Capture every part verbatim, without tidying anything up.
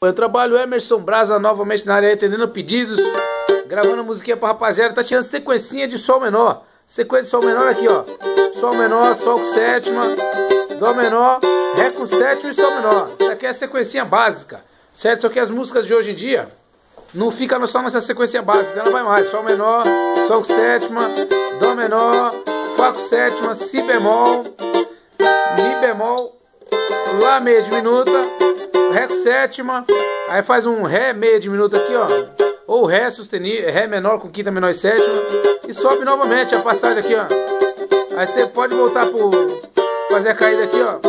Eu trabalho Emerson Brasa novamente na área, atendendo pedidos, gravando musiquinha pra rapaziada. Tá tirando sequencinha de sol menor. Sequência de sol menor aqui, ó. Sol menor, sol com sétima, dó menor, ré com sétima e sol menor. Isso aqui é a sequencinha básica, certo? Só que as músicas de hoje em dia não fica só nessa sequência básica, ela vai mais. Sol menor, sol com sétima, dó menor, fá com sétima, si bemol, mi bemol, lá meia diminuta, ré com sétima, aí faz um ré meia diminuta aqui, ó, ou ré sustenido, ré menor com quinta menor e sétima, e sobe novamente a passagem aqui, ó. Aí você pode voltar pro fazer a caída aqui, ó.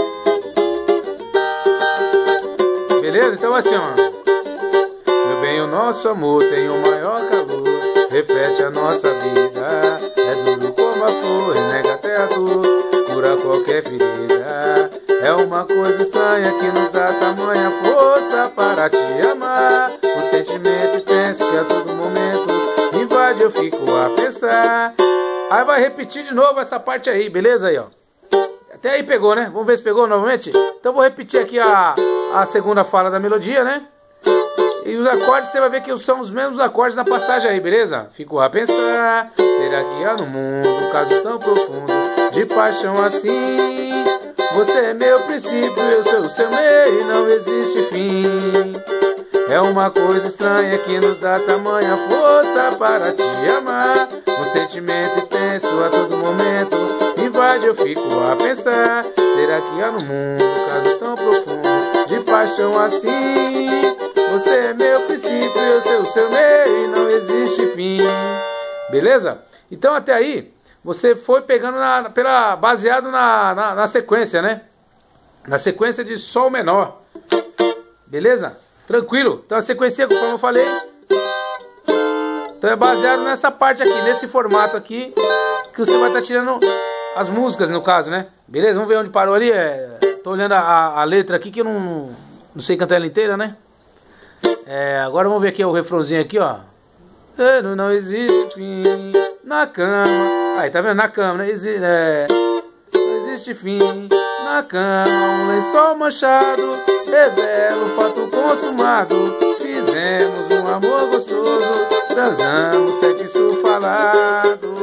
Beleza? Então assim, ó. Meu bem, o nosso amor tem o maior calor, reflete a nossa vida, é duro como a flor, nega até a dor, cura qualquer ferida. É uma coisa estranha que nos dá tamanha força para te amar. O sentimento intenso que a todo momento invade, eu fico a pensar. Aí vai repetir de novo essa parte aí, beleza aí, ó. Até aí pegou, né? Vamos ver se pegou novamente? Então vou repetir aqui a, a segunda fala da melodia, né? E os acordes, você vai ver que são os mesmos acordes na passagem aí, beleza? Fico a pensar, será que há no mundo um caso tão profundo de paixão assim? Você é meu princípio, eu sou o seu meio e não existe fim. É uma coisa estranha que nos dá tamanha força para te amar. Um sentimento intenso a todo momento invade, eu fico a pensar. Será que há no mundo um caso tão profundo de paixão assim? Você é meu princípio, eu sou o seu meio e não existe fim. Beleza? Então até aí você foi pegando na, pela, baseado na, na, na sequência, né? Na sequência de sol menor. Beleza? Tranquilo? Então a sequência, como eu falei, então é baseado nessa parte aqui, nesse formato aqui, que você vai estar tirando as músicas, no caso, né? Beleza? Vamos ver onde parou ali. É, tô olhando a, a letra aqui, que eu não, não sei cantar ela inteira, né? É, agora vamos ver aqui o refrãozinho aqui, ó. Não existe fim na cama. Aí, tá vendo? Na cama, né? Exi é, não existe fim na cama. Um lençol manchado revela o fato consumado. Fizemos um amor gostoso, transamos, sexo falado.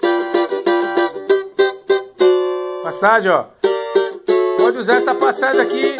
Passagem, ó. Pode usar essa passagem aqui.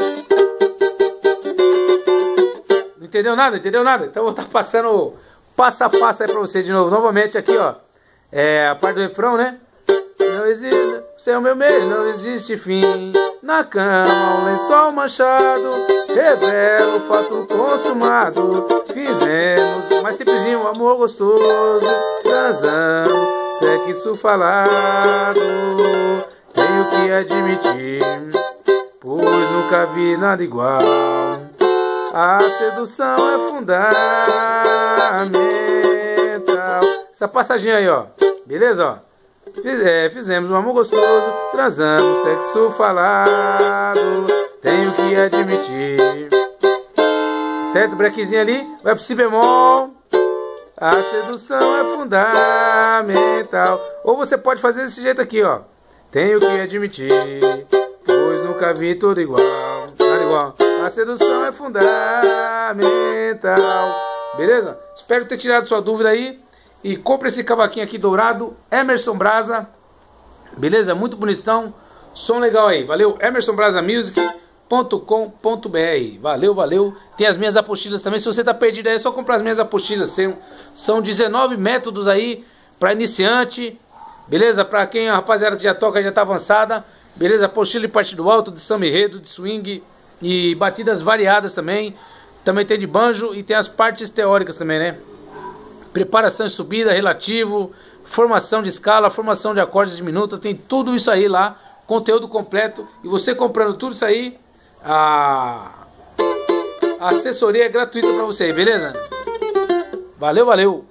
Não entendeu nada? Entendeu nada? Então eu vou estar passando passo a passo aí pra você de novo. Novamente aqui, ó. É a parte do refrão, né? Não existe, você é o meu meio, não existe fim. Na cama, um lençol manchado revela o fato consumado. Fizemos, mais simplesinho, um amor gostoso, transamos, sexo falado. Tenho que admitir, pois nunca vi nada igual. A sedução é fundamental. Essa passaginha aí, ó. Beleza, ó. Fiz, é, fizemos um amor gostoso, transamos, sexo falado. Tenho que admitir. Certo? Brequezinho ali. Vai pro si bemol. A sedução é fundamental. Ou você pode fazer desse jeito aqui, ó. Tenho que admitir, pois nunca vi tudo igual. Nada igual. A sedução é fundamental. Beleza? Espero ter tirado sua dúvida aí. E compre esse cavaquinho aqui dourado, Emerson Brasa. Beleza? Muito bonitão. Som legal aí. Valeu? emerson brasa music ponto com ponto br. Valeu, valeu. Tem as minhas apostilas também. Se você tá perdido aí, é só comprar as minhas apostilas. São, são dezenove métodos aí para iniciante. Beleza? Para quem a rapaziada que já toca, já tá avançada. Beleza? Apostila de partido alto, de samba enredo, de swing e batidas variadas também. Também tem de banjo e tem as partes teóricas também, né? Preparação e subida, relativo, formação de escala, formação de acordes diminuta, tem tudo isso aí lá, conteúdo completo. E você comprando tudo isso aí, a, a assessoria é gratuita para você, beleza? Valeu, valeu!